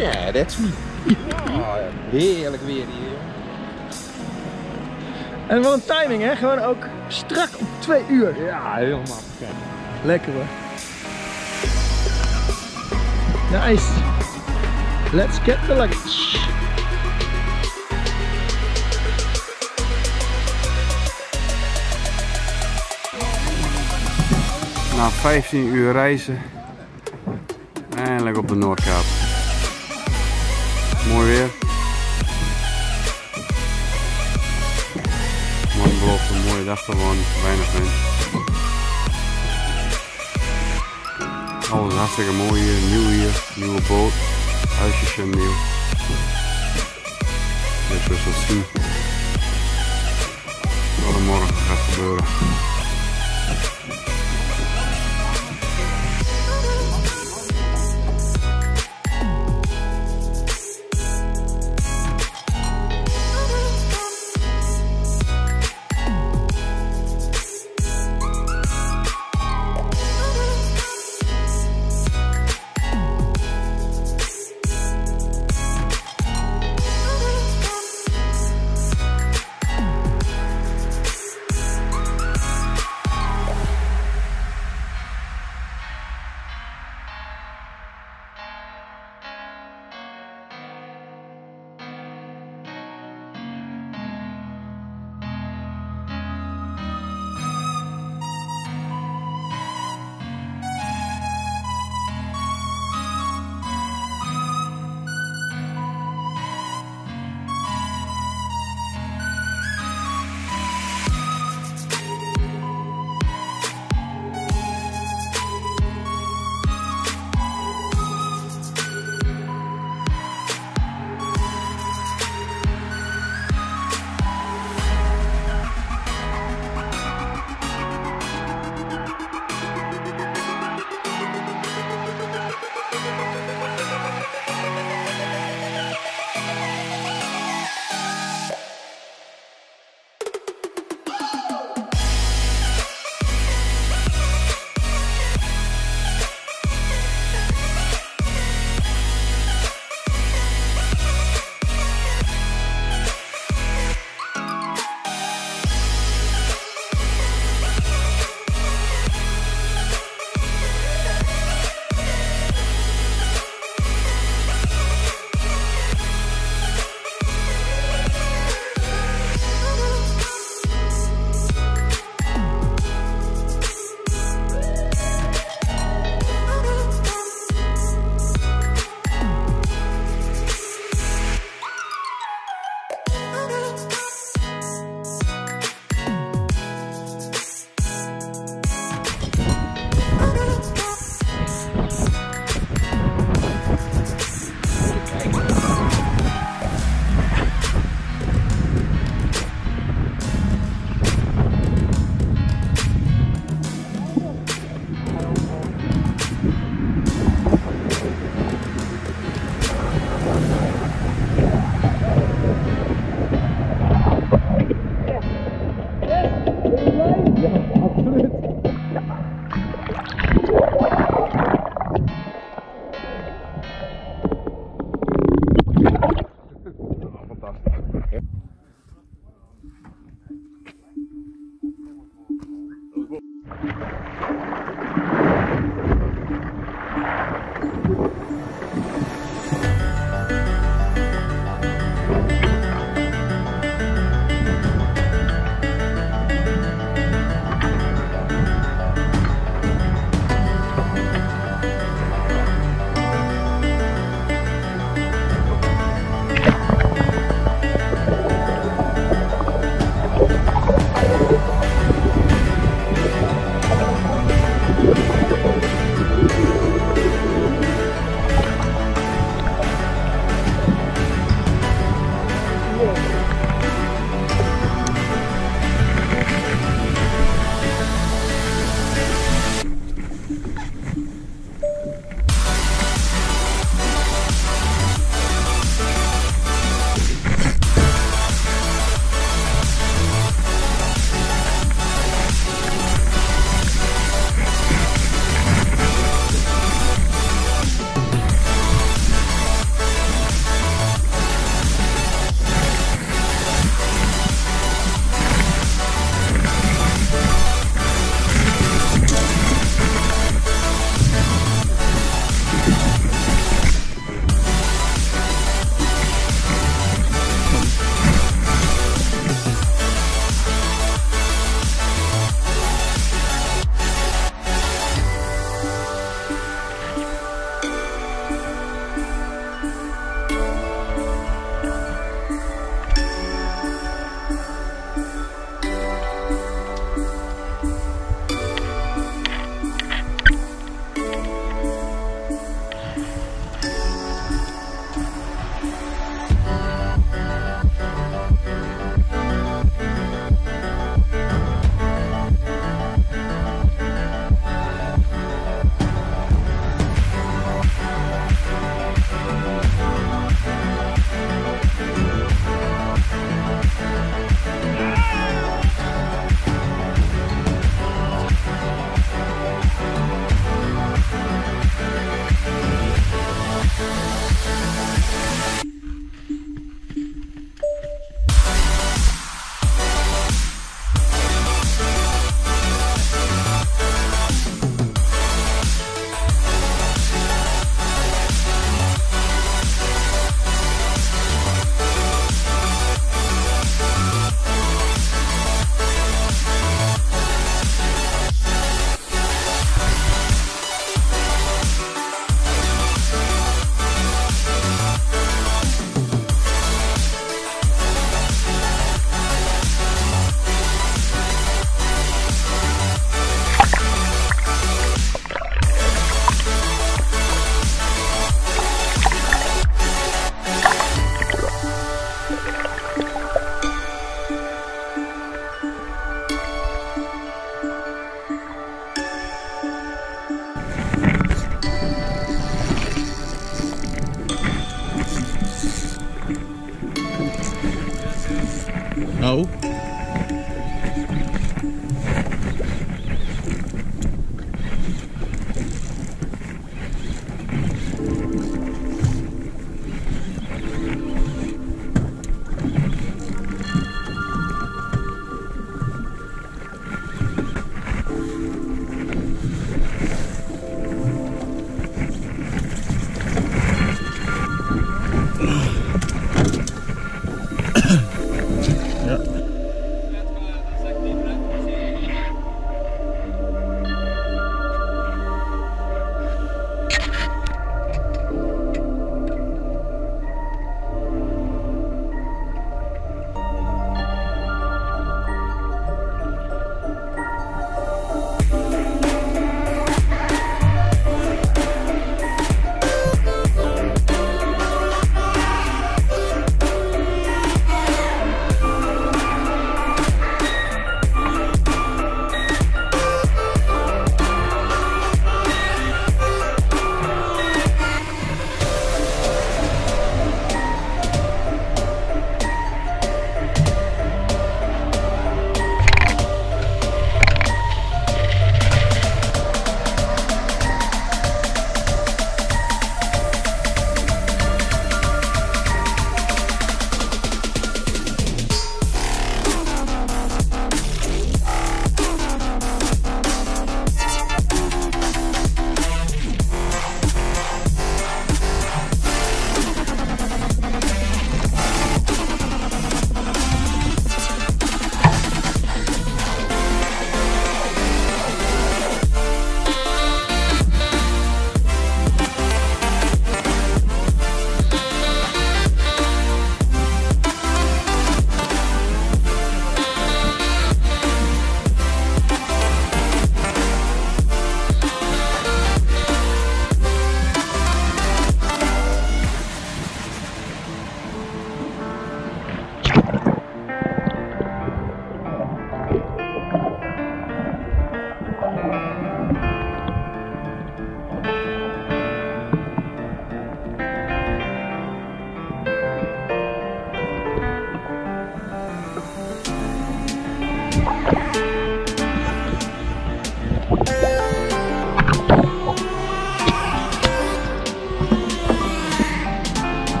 Ja, that's me. Oh, heerlijk weer hier. En wat een timing, hè? Gewoon ook strak op 2 uur. Ja, helemaal gek. Lekker hoor. Nice. Let's get the luggage. Na 15 uur reizen, eindelijk op de Noordkaap. Mooi weer. Mooi belofte, een mooie dag gewoon, weinig wind. Alles hartstikke mooi hier, nieuw hier, nieuwe boot, huisjes zijn nieuw. Dus we zullen zien wat er morgen gaat gebeuren.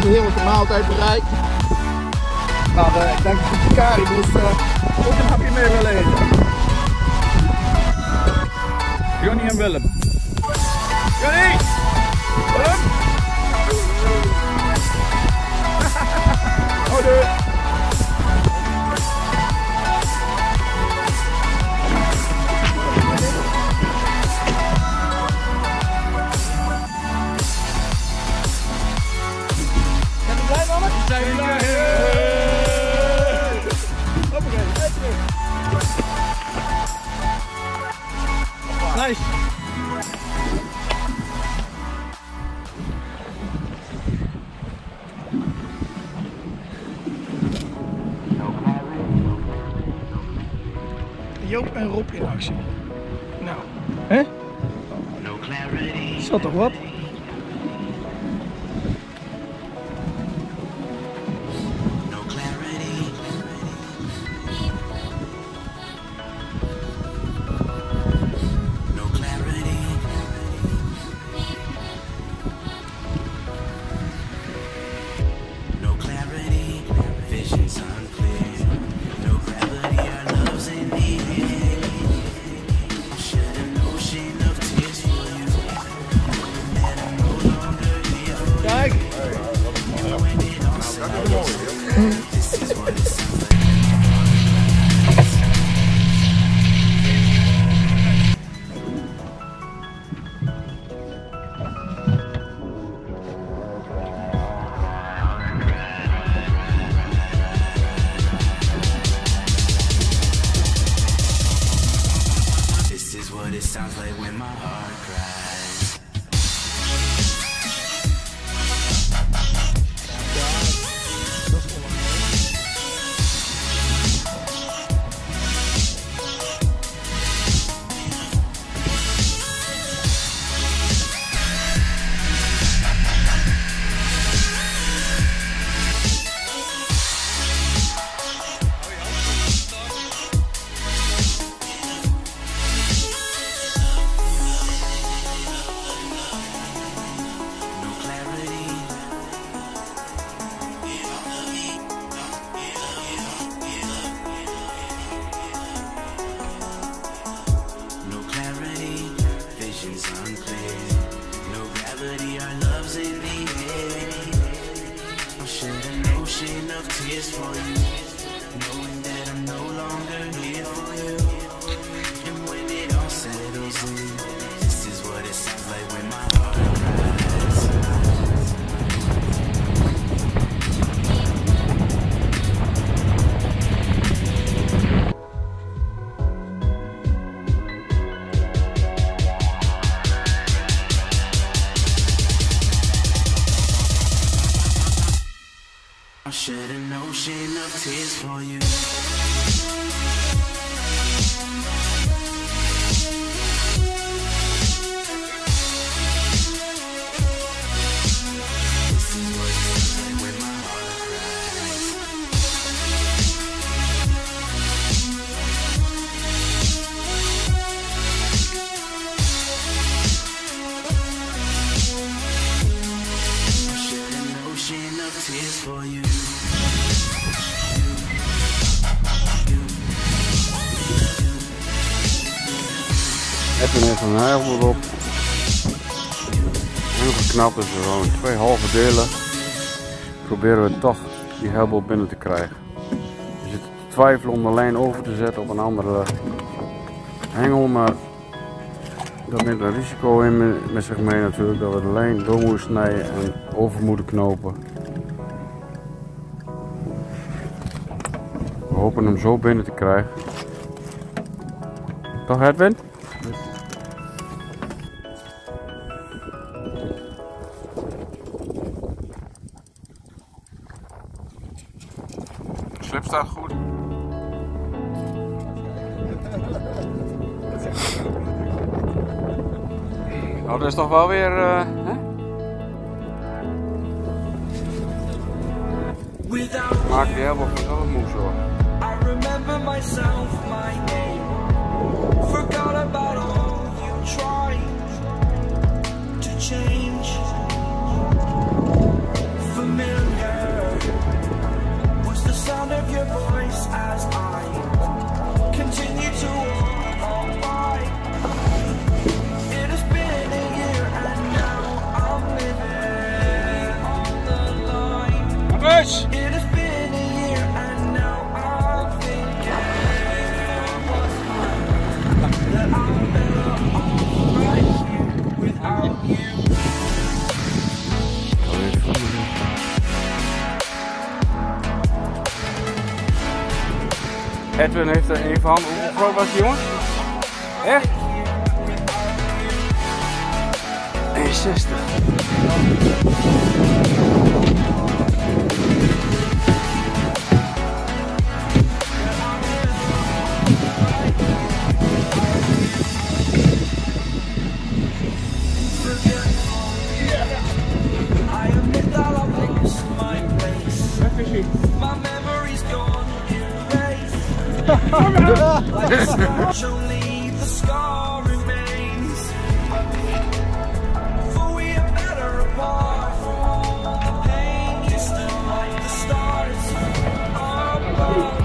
een heerlijke maaltijd bereikt. Maar ik denk dat de Caribous ook een hapje mee willen eten. Johnny en Willem. Johnny! Willem! Houdoe! Zijn we blij, mannen? Zijn we blij? Hoppakee, even. Nice. Joop en Rob in actie. Nou, hè? Is dat toch wat? Kijk! This is what it sounds like when my heart cries. Tears for you, knowing that I'm no longer here for you. And when it all settles in, this is what it sounds like when my heart cries. I'll shed an ocean of tears for you. This is what it feels like when my heart cries. I'll shed an ocean of tears for you. Edwin heeft een heibel erop. En geknapt is er gewoon 2 halve delen. Proberen we toch die heibel binnen te krijgen. We zitten te twijfelen om de lijn over te zetten op een andere hengel, maar dat neemt een risico in met zich mee natuurlijk, dat we de lijn door moeten snijden en over moeten knopen. We hopen hem zo binnen te krijgen. Toch Edwin? De slip staat goed. Nou, dat is toch wel weer, hè? Maak die helemaal vanzelf moe zo. I remember myself, my name. Forgot about all you tried to change. Familiar. Edwin heeft er een van. Hoe groot was die jongen? Echt? 1,60. Only the scar remains, for we are better apart from all the pain, distant like the stars above.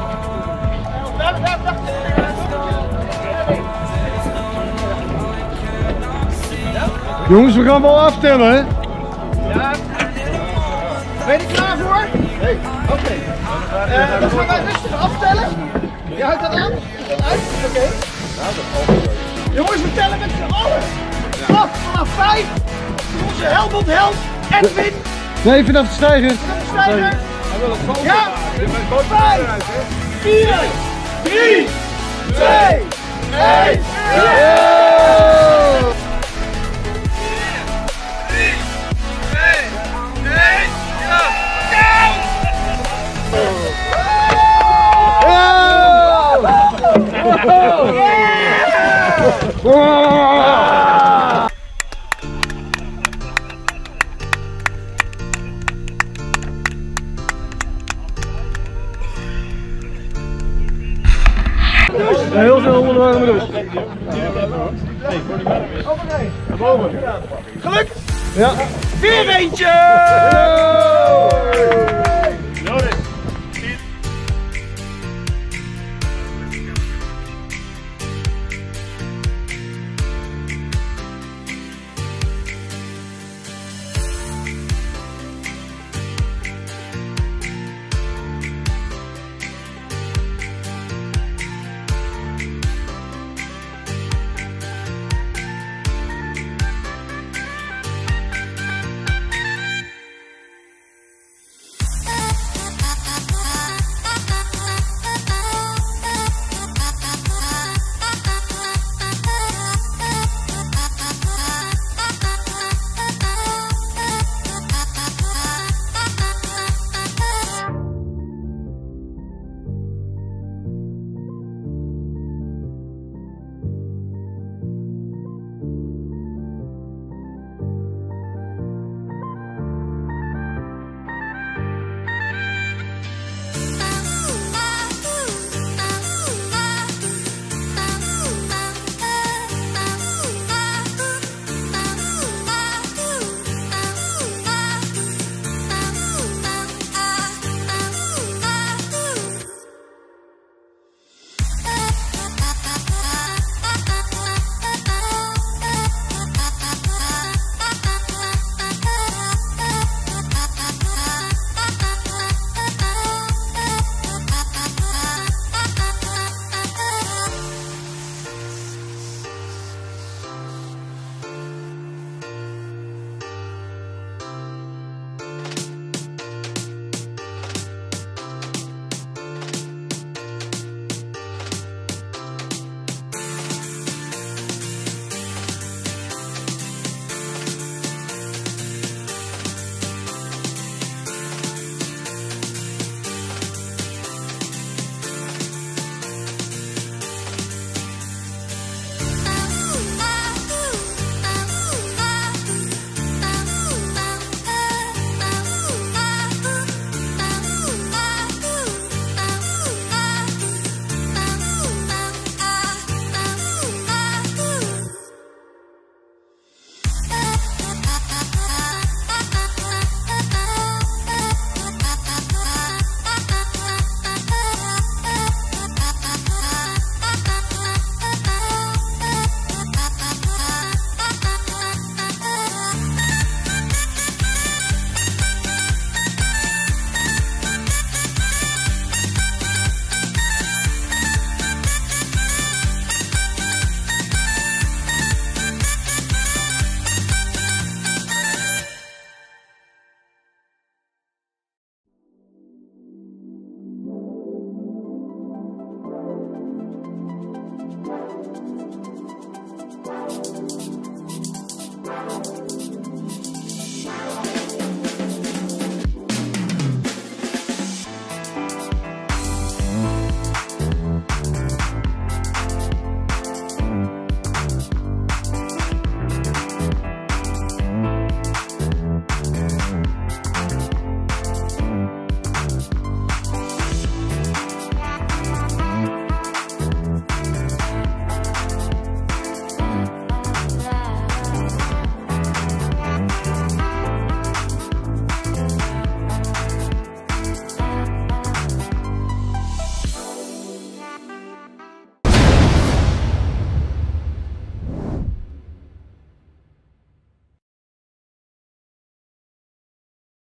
Jongens, we gaan wel aftellen, hè? Ja. Ben je er klaar voor? Nee. Oké. Dan gaan wij rustig aftellen. Je houdt dat aan? Uit? Oké. Jongens, we tellen met z'n allen. Af vanaf 5. Onze Helmond held Edwin. Nee, vanaf de stijger. Vanaf de stijger. Ja. 5, 4, 3, 2, 1. Heel veel onderwerpen dus. Gelukt! Ja. Weer eentje!